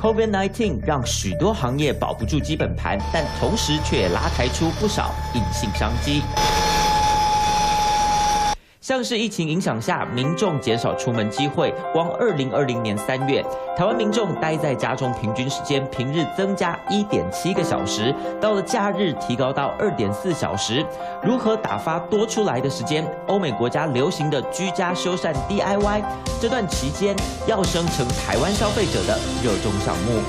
COVID-19 让许多行业保不住基本盘，但同时却也拉抬出不少隐性商机。像是疫情影响下，民众减少出门机会，光2020年3月，台湾民众待在家中平均时间平日增加1.7个小时，到了假日提高到2.4小时。如何打发多出来的时间？欧美国家流行的居家修缮 DIY， 这段期间要生成台湾消费者的热衷项目。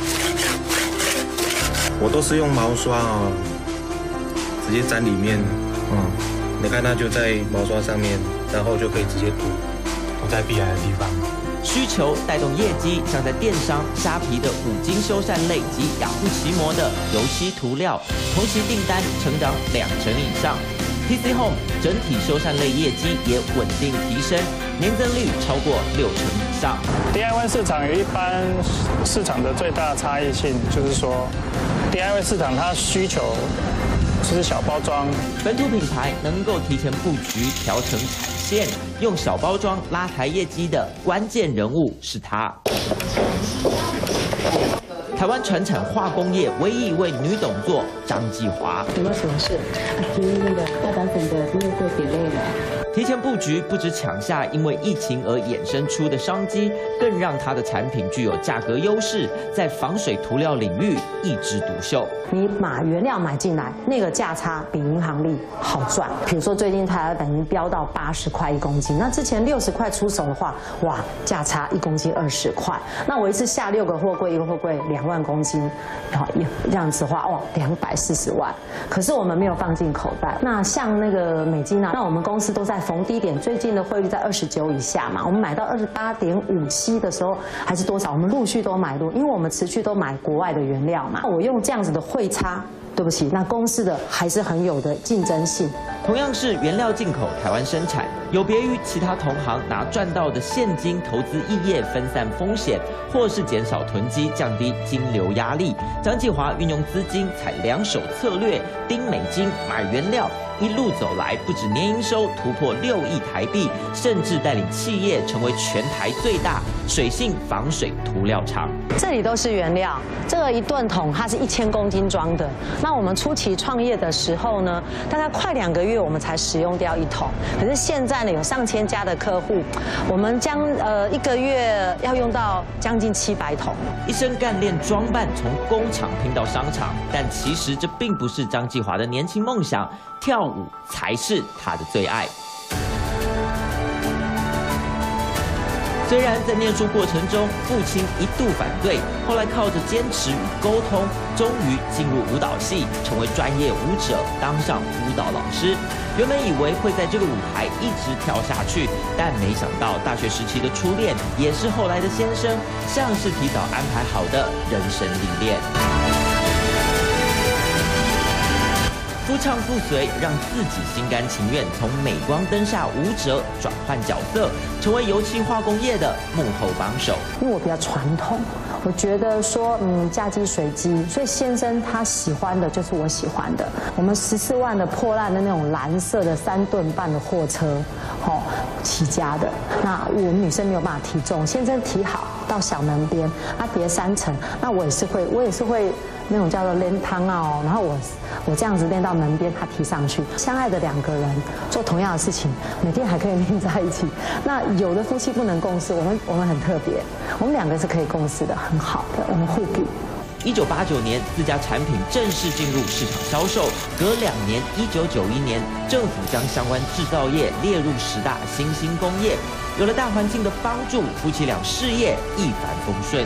我都是用毛刷哦，直接沾里面，你看它就在毛刷上面，然后就可以直接涂在必然的地方。 需求带动业绩，像在电商、虾皮的五金修缮类及雅虎奇摩的油漆涂料，同期订单成长20%以上。PC Home 整体修缮类业绩也稳定提升，年增率超过60%以上。 DIY 市场与一般市场的最大差异性就是说 ，DIY 市场它需求是小包装， 本土品牌能够提前布局、调整产线，用小包装拉抬业绩的关键人物是他。台湾传产化工业唯一一位女董座张继华。 有没有什么事？因为那个大阪粉的那个delay了。 提前布局不止抢下因为疫情而衍生出的商机，更让它的产品具有价格优势，在防水涂料领域一枝独秀。 你把原料买进来，那个价差比银行利好赚。比如说最近台湾等于飙到80块1公斤，那之前60块出手的话，哇，价差1公斤20块。那我一次下6个货柜，一个货柜2万公斤，然后这样子的话，哇，240万。可是我们没有放进口袋。那像那个美金啊，那我们公司都在逢低点，最近的汇率在29以下嘛，我们买到28.57的时候还是多少，我们陆续都买入，因为我们持续都买国外的原料嘛。我用这样子的汇差，对不起，那公司的还是很有的竞争性。 同样是原料进口，台湾生产，有别于其他同行拿赚到的现金投资异业，分散风险，或是减少囤积，降低金流压力。张继华运用资金采2手策略，盯美金买原料。一路走来，不止年营收突破6亿台币，甚至带领企业成为全台最大水性防水涂料厂。 这里都是原料，这个1吨桶它是1000公斤装的。那我们初期创业的时候呢，大概快2个月我们才使用掉1桶。可是现在呢，有上千家的客户，我们将1个月要用到将近700桶。 一身干练装扮，从工厂拼到商场，但其实这并不是张继华的年轻梦想。跳舞才是他的最爱。虽然在念书过程中，父亲一度反对，后来靠着坚持与沟通，终于进入舞蹈系，成为专业舞者，当上舞蹈老师。原本以为会在这个舞台一直跳下去，但没想到大学时期的初恋，也是后来的先生，像是提早安排好的人生历练。夫唱妇随，让自己心甘情愿从镁光灯下舞者转换角色，成为油漆化工业的幕后帮手。 因为我比较传统，我觉得说嫁鸡随鸡，所以先生他喜欢的就是我喜欢的。我们14万的破烂的那种蓝色的3吨半的货车，起家的。那我们女生没有办法提重，先生提好到小门边，叠3层。那我也是会那种叫做练汤啊，然后我这样子练到门边，他提上去。相爱的2个人做同样的事情，每天还可以练在一起。那有的夫妻不能共事，我们很特别，我们2个是可以共事的，很好的，我们互补。 1989年，自家产品正式进入市场销售。隔2年，1991年，政府将相关制造业列入10大新兴工业。有了大环境的帮助，夫妻俩事业一帆风顺。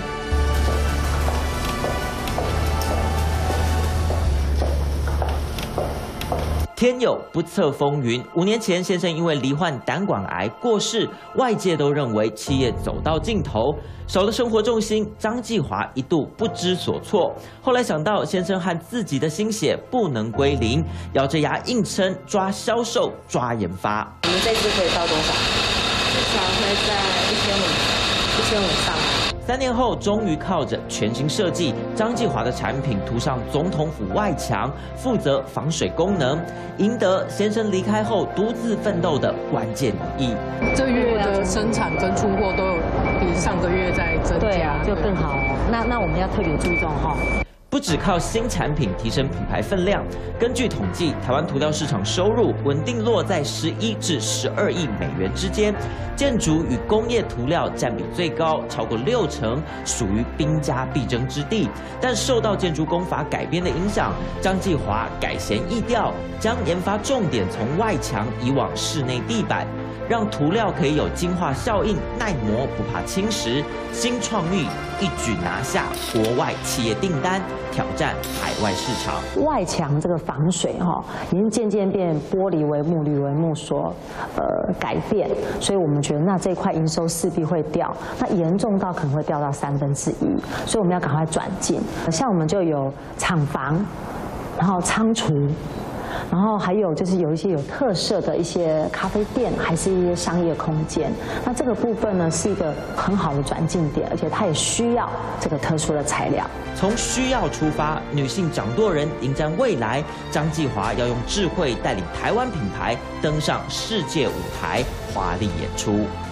天有不测风云，5年前先生因为罹患胆管癌过世，外界都认为企业走到尽头，少了生活重心，张继华一度不知所措。后来想到先生和自己的心血不能归零，咬着牙硬撑，抓销售，抓研发。 我们这次可以到多少？ 至少会在1500上。 3年后，终于靠着全新设计，张继华的产品涂上总统府外墙，负责防水功能，赢得先生离开后独自奋斗的关键一役。 这月的生产跟出货都有比上个月在增加， 对啊，就更好哦。那我们要特别注重哈。 不只靠新产品提升品牌分量，根据统计，台湾涂料市场收入稳定落在11至12亿美元之间，建筑与工业涂料占比最高，超过60%，属于兵家必争之地。但受到建筑工法改编的影响，张继华改弦易调，将研发重点从外墙移往室内地板，让涂料可以有净化效应，耐磨不怕侵蚀。新创意一举拿下国外企业订单，挑战海外市场。 外墙这个防水已经渐渐变玻璃为木、铝为木所改变，所以我们觉得那这块营收势必会掉，那严重到可能会掉到1/3，所以我们要赶快转进。像我们就有厂房，然后仓储。然后还有就是有一些有特色的一些咖啡店，还是一些商业空间。那这个部分呢，是一个很好的转进点，而且它也需要这个特殊的材料。 从需要出发，女性掌舵人迎战未来。张继华要用智慧带领台湾品牌登上世界舞台，华丽演出。